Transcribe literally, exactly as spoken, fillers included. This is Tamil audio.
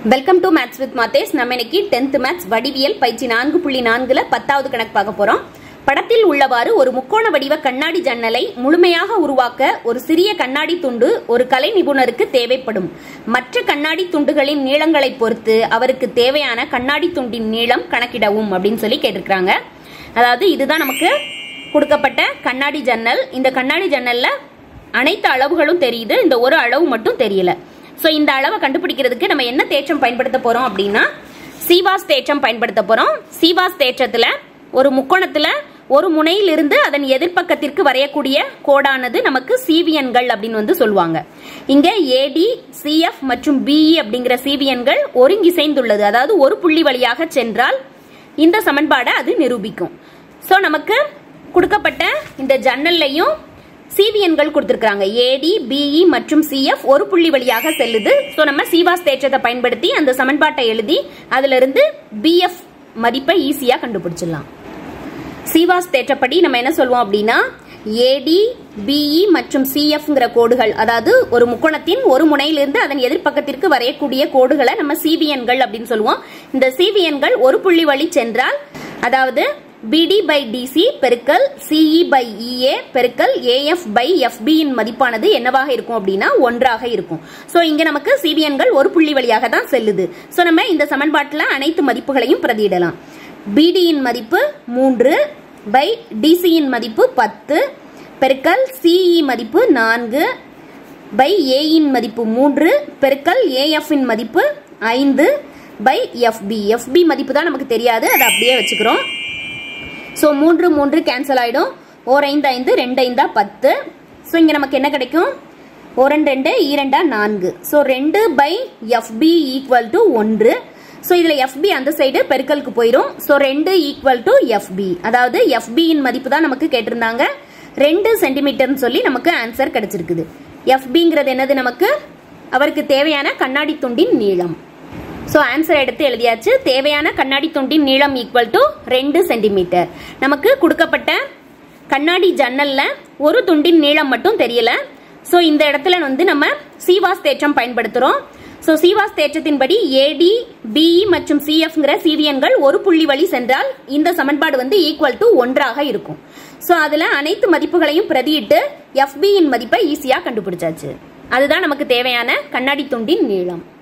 வெல்கம் டு மேத்ஸ் வித் மாதேஸ். நம்ம இன்னைக்கு டென்த் மேத்ஸ் வடிவியல் பயிற்சி நான்கு புள்ளி நான்குல பத்தாவது கணக்கு பார்க்க போறோம். படத்தில் உள்ளவாறு ஒரு முக்கோண வடிவ கண்ணாடி ஜன்னலை முழுமையாக உருவாக்க ஒரு சிறிய கண்ணாடி துண்டு ஒரு கலை நிபுணருக்கு தேவைப்படும். மற்ற கண்ணாடி துண்டுகளின் நீளங்களை பொறுத்து அவருக்கு தேவையான கண்ணாடி துண்டின் நீளம் கணக்கிடவும் அப்படின்னு சொல்லி கேட்டிருக்காங்க. அதாவது இதுதான் நமக்கு கொடுக்கப்பட்ட கண்ணாடி ஜன்னல். இந்த கண்ணாடி ஜன்னல்ல அனைத்து அளவுகளும் தெரியுது, இந்த ஒரு அளவு மட்டும் தெரியல. சோ இந்த அளவை கண்டுபிடிக்கிறதுக்கு நம்ம என்ன தேற்றம் பயன்படுத்த போறோம் அப்படின்னா சீவாஸ் தேற்றம் பயன்படுத்த போறோம். சீவாஸ் தேற்றத்துல ஒரு முக்கோணத்துல ஒரு முனையிலிருந்து அதன் எதிர்பக்கத்திற்கு வரையக்கூடிய கோடானது நமக்கு சீவியன்கள் அப்படின்னு வந்து சொல்லுவாங்க. இங்க ஏடி, சிஎஃப் மற்றும் பிஇ அப்படிங்கிற சீவியன்கள் ஒருங்கிசைந்துள்ளது. அதாவது ஒரு புள்ளி வழியாக சென்றால் இந்த சமன்பாடை அது நிரூபிக்கும். சோ நமக்கு கொடுக்கப்பட்ட இந்த ஜன்னல்லையும் சீவியன்கள் கொடுத்திருக்காங்க. ஏடி, பிஇ மற்றும் சிஎஃப் ஒரு புள்ளி வழியாக செல்லுது. சோ நம்ம சீவாஸ் தேற்றத்தை பயன்படுத்தி அந்த சமன்பாட்டை எழுதி அதுல இருந்து பிஎஃப் மதிப்பை ஈஸியா கண்டுபிடிச்சிடலாம். சீவாஸ் தேற்றப்படி நம்ம என்ன சொல்வோம் அப்படின்னா ஏடி, பிஇ மற்றும் சிஎஃப்ங்கிற கோடுகள், அதாவது ஒரு முக்கோணத்தின் ஒரு முனையிலிருந்து அதன் எதிர்பக்கத்திற்கு வரையக்கூடிய கோடுகளை நம்ம சீவியன்கள் அப்படின்னு சொல்லுவோம். இந்த சீவியன்கள் ஒரு புள்ளி வழி சென்றால், அதாவது பிடி பை டிசி பெருக்கல் சிஇ பை இஏ பெருக்கல் ஏஎஃப் பை எஃப்பி இன் மதிப்பானது என்னவாக இருக்கும் அப்படின்னா ஒன்றாக இருக்கும். சோ இங்க நமக்கு சீவியன்கள் ஒரு புள்ளி வழியாக தான் செல்லுது. சோ நம்ம இந்த சமன்பாட்டில் அனைத்து மதிப்புகளையும் பிரதியிடலாம். பிடியின் மதிப்பு மூன்று பை டிசியின் மதிப்பு பத்து பெருக்கல் சிஇ மதிப்பு நான்கு பை ஏயின் மதிப்பு மூன்று பெருக்கல் ஏஎஃப் இன் மதிப்பு ஐந்து பை எஃப்பி. எஃப்பி மதிப்பு தான் நமக்கு தெரியாது, அதை அப்படியே வச்சுக்கிறோம். ஸோ மூன்று மூன்று கேன்சல் ஆகிடும். ஓர் ஐந்து ஐந்து ரெண்டு ஐந்தா பத்து. ஸோ இங்கே நமக்கு என்ன கிடைக்கும்? ஓரண்டு ரெண்டு ஈரெண்டா நான்கு. ஸோ ரெண்டு பை எஃப்பி ஈக்குவல் டு ஒன்று. ஸோ இதில் எஃப்பி அந்த சைடு பெருக்கலுக்கு போயிடும். ஸோ ரெண்டு ஈக்குவல் டு எஃப்பி. அதாவது எஃப்பியின் மதிப்பு தான் நமக்கு கேட்டிருந்தாங்க. ரெண்டு சென்டிமீட்டர்னு சொல்லி நமக்கு ஆன்சர் கிடைச்சிருக்குது. எஃப்பிங்கிறது என்னது? நமக்கு அவருக்கு தேவையான கண்ணாடி துண்டின் நீளம். சோ ஆன்சர் எடுத்து எழுதியாச்சு. தேவையான கண்ணாடி துண்டின் நீளம் ஈக்குவல் டு ரெண்டு சென்டிமீட்டர். நமக்கு கொடுக்கப்பட்ட கண்ணாடி ஜன்னல்ல ஒரு துண்டின் நீளம் மட்டும் தெரியல. சோ இந்த இடத்துல வந்து நம்ம சீவாஸ் தேற்றம் பயன்படுத்துறோம். சோ சீவாஸ் தேற்றத்தின்படி ஏடி, பிஇ மற்றும் சிஎஃப்ங்கிற சீவியன்கள் ஒரு புள்ளி வழி சென்றால் இந்த சமன்பாடு வந்து ஈக்குவல் டு ஒன்றாக இருக்கும். சோ அதுல அனைத்து மதிப்புகளையும் பிரதியிட்டு எஃப்பி இன் மதிப்பை ஈஸியா கண்டுபிடிச்சாச்சு. அதுதான் நமக்கு தேவையான கண்ணாடி துண்டின் நீளம்.